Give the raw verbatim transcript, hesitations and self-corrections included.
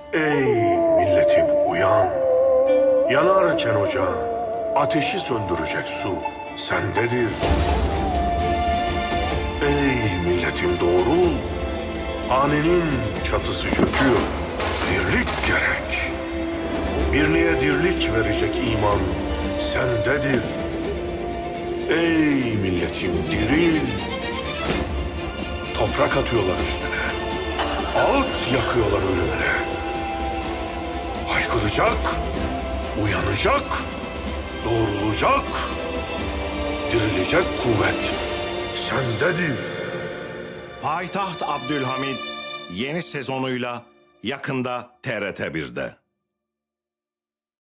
Ey milletim uyan! Yanarken ocağın ateşi söndürecek su sendedir. Ey milletim doğrul! Hanenin çatısı çöküyor. Birlik gerek. Birliğe dirlik verecek iman sendedir. Ey milletim diril! Toprak atıyorlar üstüne. Ağıt yakıyorlar ölümüne. Haykıracak, uyanacak, doğrulacak, dirilecek kuvvet sendedir. Payitaht Abdülhamid yeni sezonuyla yakında T R T bir'de.